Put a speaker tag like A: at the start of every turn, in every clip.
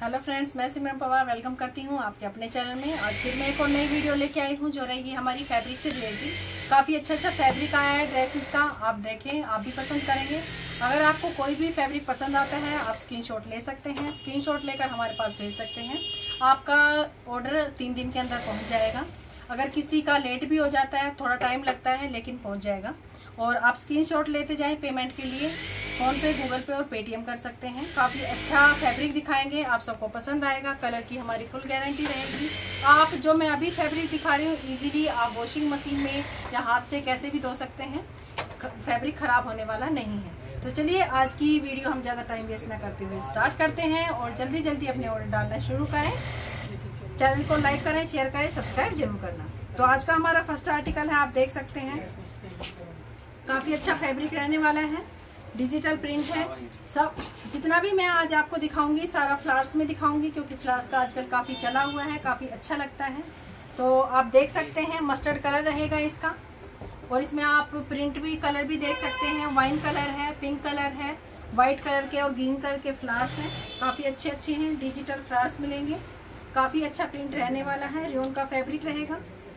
A: Hello friends, मैं सिमरन Pawar welcome करती हूँ आपके अपने चैनल में। आज फिर मैं एक और नई वीडियो लेके आई हूँ जो रहेगी हमारी फैब्रिक से रिलेटेड। काफ़ी अच्छा फैब्रिक आया है ड्रेसेस का, आप देखें, आप भी पसंद करेंगे। अगर आपको कोई भी फैब्रिक पसंद आता है आप स्क्रीनशॉट ले सकते हैं, स्क्रीनशॉट लेकर हमारे पास भेज सकते हैं। आपका ऑर्डर 3 दिन के अंदर पहुँच जाएगा। अगर किसी का लेट भी हो जाता है, थोड़ा टाइम लगता है, लेकिन पहुँच जाएगा। और आप स्क्रीनशॉट लेते जाएं पेमेंट के लिए। फ़ोन पे, गूगल पे और पेटीएम कर सकते हैं। काफ़ी अच्छा फैब्रिक दिखाएंगे, आप सबको पसंद आएगा। कलर की हमारी फुल गारंटी रहेगी। आप जो मैं अभी फैब्रिक दिखा रही हूँ इजीली आप वॉशिंग मशीन में या हाथ से कैसे भी धो सकते हैं, फैब्रिक ख़राब होने वाला नहीं है। तो चलिए आज की वीडियो हम ज़्यादा टाइम वेस्ट ना करते हुए स्टार्ट करते हैं और जल्दी जल्दी अपने ऑर्डर डालना शुरू करें। चैनल को लाइक करें, शेयर करें, सब्सक्राइब जरूर करना। तो आज का हमारा फर्स्ट आर्टिकल है, आप देख सकते हैं। काफ़ी अच्छा फैब्रिक रहने वाला है, डिजिटल प्रिंट है। सब जितना भी मैं आज आपको दिखाऊंगी सारा फ्लावर्स में दिखाऊंगी, क्योंकि फ्लावर्स का आजकल काफ़ी चला हुआ है, काफ़ी अच्छा लगता है। तो आप देख सकते हैं मस्टर्ड कलर रहेगा इसका, और इसमें आप प्रिंट भी कलर भी देख सकते हैं। वाइन कलर है, पिंक कलर है, वाइट कलर के और ग्रीन कलर के फ्लावर्स हैं। काफ़ी अच्छे हैं, डिजिटल फ्लावर्स मिलेंगे। काफ़ी अच्छा प्रिंट रहने वाला है, रियोन का फैब्रिक रहेगा।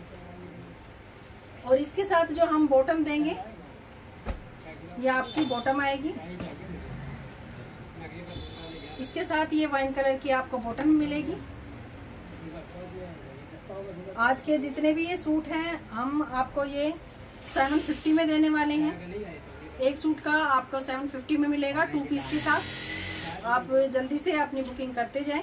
A: और इसके साथ जो हम बॉटम देंगे ये आपकी बॉटम आएगी। इसके साथ ये वाइन कलर की आपको बॉटम मिलेगी। आज के जितने भी ये सूट हैं हम आपको ये 750 में देने वाले हैं। एक सूट का आपको 750 में मिलेगा 2 पीस के साथ। आप जल्दी से अपनी बुकिंग करते जाएं।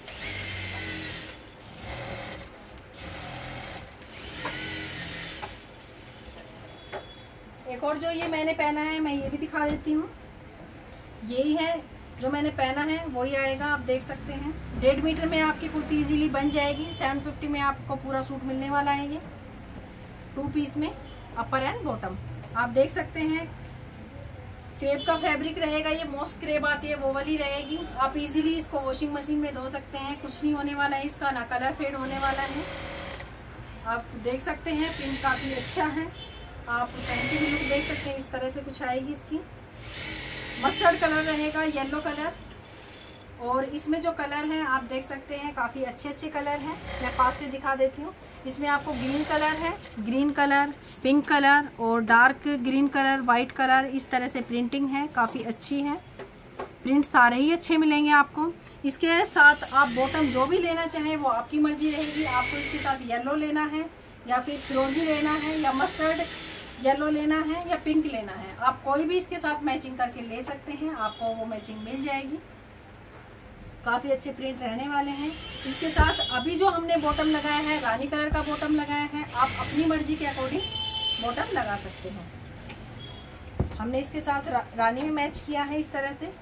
A: एक और जो ये मैंने पहना है मैं ये भी दिखा देती हूँ। यही है जो मैंने पहना है वही आएगा, आप देख सकते हैं। 1.5 मीटर में आपकी कुर्ती इजीली बन जाएगी। 750 में आपको पूरा सूट मिलने वाला है। ये 2 पीस में अपर एंड बॉटम आप देख सकते हैं। क्रेप का फैब्रिक रहेगा, ये मोस्ट क्रेप आती है वो वाली रहेगी। आप इजीली इसको वॉशिंग मशीन में धो सकते हैं, कुछ नहीं होने वाला है इसका, ना कलर फेड होने वाला है। आप देख सकते हैं प्रिंट काफ़ी अच्छा है। आप पहन के भी लुक देख सकते हैं, इस तरह से कुछ आएगी इसकी। मस्टर्ड कलर रहेगा, येलो कलर, और इसमें जो कलर है आप देख सकते हैं काफ़ी अच्छे कलर हैं। मैं पास से दिखा देती हूँ। इसमें आपको ग्रीन कलर है, ग्रीन कलर, पिंक कलर और dark green colour, white colour, इस तरह से प्रिंटिंग है, काफ़ी अच्छी है। प्रिंट सारे ही अच्छे मिलेंगे आपको। इसके साथ आप बॉटम जो भी लेना चाहें वो आपकी मर्जी रहेगी। आपको इसके साथ येलो लेना है या फिर फिरोजी लेना है या मस्टर्ड येलो लेना है या पिंक लेना है, आप कोई भी इसके साथ मैचिंग करके ले सकते हैं, आपको वो मैचिंग मिल जाएगी। काफ़ी अच्छे प्रिंट रहने वाले हैं। इसके साथ अभी जो हमने बॉटम लगाया है रानी कलर का बॉटम लगाया है, आप अपनी मर्जी के अकॉर्डिंग बॉटम लगा सकते हैं। हमने इसके साथ रानी में मैच किया है इस तरह से।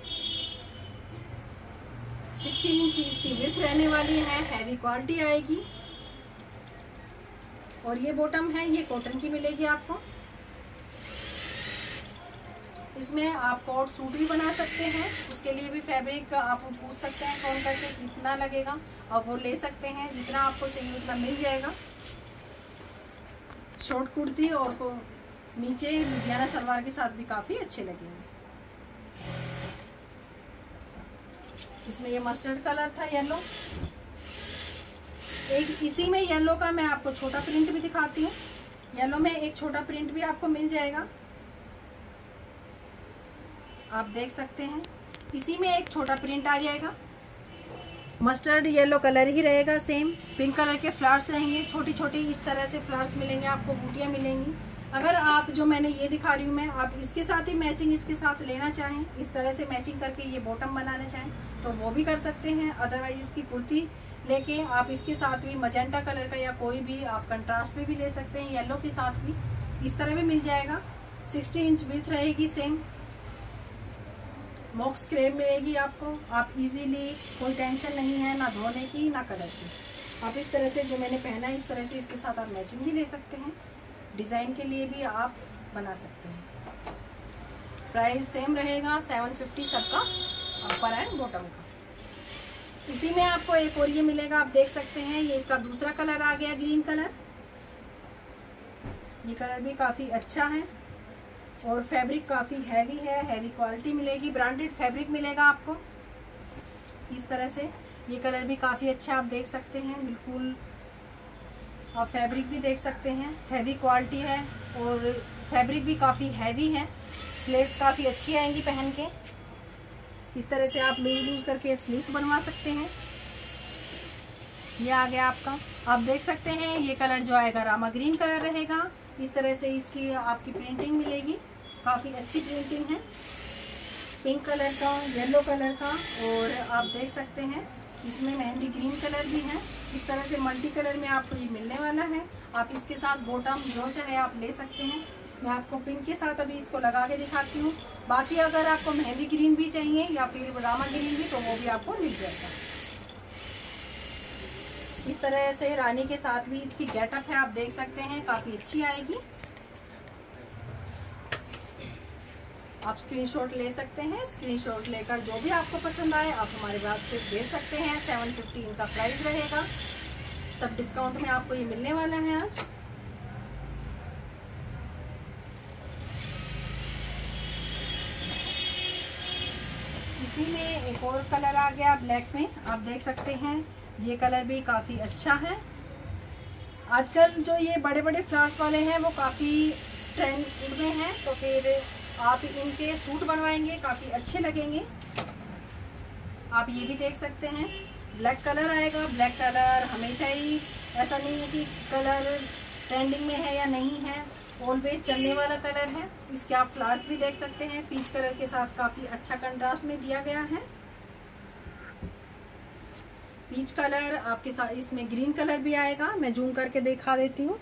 A: 16 इंच इसकी विड्थ रहने वाली है, हैवी क्वालिटी आएगी। और ये बॉटम है, ये कॉटन की मिलेगी आपको। इसमें आप कोट सूट भी बना सकते हैं, उसके लिए भी फैब्रिक आप पूछ सकते हैं फ़ोन करके कितना लगेगा, और वो ले सकते हैं। जितना आपको चाहिए उतना मिल जाएगा। शॉर्ट कुर्ती और नीचे लुधियाना सलवार के साथ भी काफ़ी अच्छे लगेंगे। इसमें ये मस्टर्ड कलर था, येलो। एक इसी में येलो का मैं आपको छोटा प्रिंट भी दिखाती हूँ। येलो में एक छोटा प्रिंट भी आपको मिल जाएगा, आप देख सकते हैं। इसी में एक छोटा प्रिंट आ जाएगा। मस्टर्ड येलो कलर ही रहेगा सेम। पिंक कलर के फ्लावर्स रहेंगे, छोटी छोटी इस तरह से फ्लावर्स मिलेंगे आपको, बूटियाँ मिलेंगी। अगर आप जो मैंने ये दिखा रही हूँ मैं, आप इसके साथ ही मैचिंग इसके साथ लेना चाहें, इस तरह से मैचिंग करके ये बॉटम बनाना चाहें तो वो भी कर सकते हैं। अदरवाइज इसकी कुर्ती लेके आप इसके साथ भी मजेंटा कलर का या कोई भी आप कंट्रास्ट में भी ले सकते हैं, येलो के साथ भी इस तरह भी मिल जाएगा। 60 इंच विड्थ रहेगी सेम। मॉक्स क्रेप मिलेगी आपको। आप इजीली, कोई टेंशन नहीं है ना धोने की ना कलर की। आप इस तरह से जो मैंने पहना है इस तरह से इसके साथ आप मैचिंग भी ले सकते हैं। डिज़ाइन के लिए भी आप बना सकते हैं। प्राइस सेम रहेगा 750 सबका, अपर एंड बॉटम का। इसी में आपको एक और ये मिलेगा, आप देख सकते हैं। ये इसका दूसरा कलर आ गया, ग्रीन कलर। ये कलर भी काफ़ी अच्छा है और फैब्रिक काफ़ी हैवी है, हैवी क्वालिटी मिलेगी, ब्रांडेड फैब्रिक मिलेगा आपको। इस तरह से। ये कलर भी काफ़ी अच्छा आप देख सकते हैं, बिल्कुल आप फैब्रिक भी देख सकते हैं, हैवी क्वालिटी है और फैब्रिक भी काफ़ी हैवी है। प्लेट्स काफ़ी अच्छी आएंगी पहन के। इस तरह से आप लूज करके स्लीव्स बनवा सकते हैं। ये आ गया आपका, आप देख सकते हैं ये कलर जो आएगा रामा ग्रीन कलर रहेगा। इस तरह से इसकी आपकी प्रिंटिंग मिलेगी, काफ़ी अच्छी प्रिंटिंग है, पिंक कलर का, येलो कलर का, और आप देख सकते हैं इसमें मेहंदी ग्रीन कलर भी है। इस तरह से मल्टी कलर में आपको ये मिलने वाला है। आप इसके साथ बॉटम जो चाहे आप ले सकते हैं। मैं आपको पिंक के साथ अभी इसको लगा के दिखाती हूँ। बाकी अगर आपको मेहंदी ग्रीन भी चाहिए या फिर रामा ग्रीन भी, तो वो भी आपको मिल जाएगा। इस तरह से रानी के साथ भी इसकी गेटअप है, आप देख सकते हैं, काफ़ी अच्छी आएगी। आप स्क्रीनशॉट ले सकते हैं। स्क्रीनशॉट लेकर जो भी आपको पसंद आए आप हमारे पास से भेज सकते हैं। 750 इनका प्राइस रहेगा। सब डिस्काउंट में आपको ये मिलने वाला है आज। इसी में एक और कलर आ गया ब्लैक में, आप देख सकते हैं ये कलर भी काफ़ी अच्छा है। आजकल जो ये बड़े बड़े फ्लावर्स वाले हैं वो काफ़ी ट्रेंड में हैं, तो फिर आप इनके सूट बनवाएंगे, काफ़ी अच्छे लगेंगे। आप ये भी देख सकते हैं ब्लैक कलर आएगा। ब्लैक कलर हमेशा ही ऐसा नहीं है कि कलर ट्रेंडिंग में है या नहीं है, ऑलवेज चलने वाला कलर है। इसके आप फ्लावर्स भी देख सकते हैं, पीच कलर के साथ काफ़ी अच्छा कंट्रास्ट में दिया गया है। पीच कलर आपके साथ इसमें ग्रीन कलर भी आएगा। मैं जूम करके दिखा देती हूँ।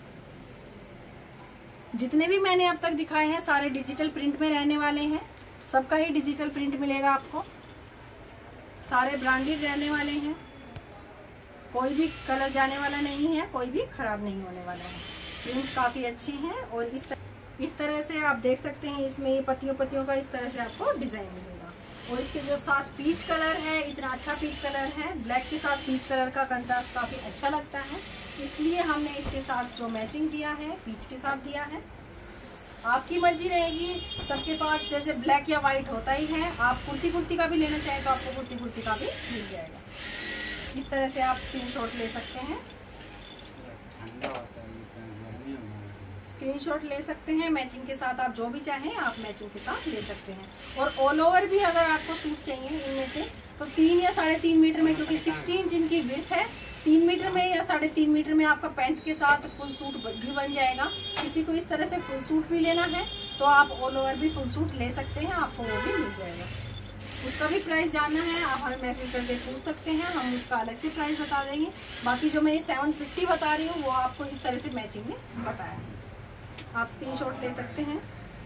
A: जितने भी मैंने अब तक दिखाए हैं सारे डिजिटल प्रिंट में रहने वाले हैं। सबका ही डिजिटल प्रिंट मिलेगा आपको, सारे ब्रांडेड रहने वाले हैं। कोई भी कलर जाने वाला नहीं है, कोई भी खराब नहीं होने वाला है। प्रिंट काफ़ी अच्छे हैं और इस तरह से आप देख सकते हैं इसमें ये पत्तियों का इस तरह से आपको डिज़ाइन मिलेगा। और इसके जो साथ पीच कलर है, इतना अच्छा पीच कलर है, ब्लैक के साथ पीच कलर का कंट्रास्ट काफ़ी अच्छा लगता है, इसलिए हमने इसके साथ जो मैचिंग दिया है पीच के साथ दिया है। आपकी मर्जी रहेगी, सबके पास जैसे ब्लैक या वाइट होता ही है। आप कुर्ती का भी लेना चाहें तो आपको कुर्ती का भी मिल जाएगा। इस तरह से आप स्क्रीनशॉट ले सकते हैं, स्क्रीनशॉट ले सकते हैं। मैचिंग के साथ आप जो भी चाहें आप मैचिंग के साथ ले सकते हैं। और ऑल ओवर भी अगर आपको सूट चाहिए इनमें से तो 3 या 3.5 मीटर में, क्योंकि 16 इंच इनकी विड्थ है, 3 मीटर में या 3.5 मीटर में आपका पैंट के साथ फुल सूट भी बन जाएगा। किसी को इस तरह से फुल सूट भी लेना है तो आप ऑल ओवर भी फुल सूट ले सकते हैं, आपको वो भी मिल जाएगा। उसका भी प्राइस जानना है आप हमें मैसेज करके पूछ सकते हैं, हम उसका अलग से प्राइस बता देंगे। बाकी जो मैं 750 बता रही हूँ वो आपको इस तरह से मैचिंग में बताया। आप स्क्रीनशॉट ले सकते हैं।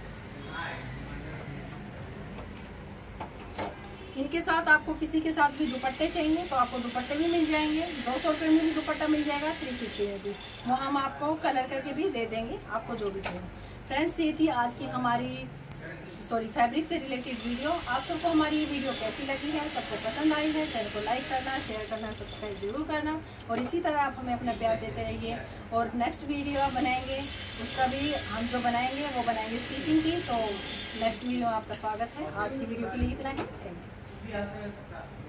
A: इनके साथ आपको किसी के साथ भी दुपट्टे चाहिए तो आपको दुपट्टे भी मिल जाएंगे। 200 रुपये में भी दुपट्टा मिल जाएगा, 350 में भी, वो हम आपको कलर करके भी दे देंगे, आपको जो भी चाहिए। फ्रेंड्स, ये थी आज की हमारी फैब्रिक से रिलेटेड वीडियो। आप सबको हमारी ये वीडियो कैसी लगी है, सबको पसंद आई है, चैनल को लाइक करना, शेयर करना, सब्सक्राइब जरूर करना और इसी तरह आप हमें अपना प्यार देते रहिए। और नेक्स्ट वीडियो बनाएंगे, उसका भी हम जो बनाएंगे वो बनाएंगे स्टिचिंग की, तो नेक्स्ट वीडियो में आपका स्वागत है। आज की वीडियो के लिए इतना ही, थैंक यू।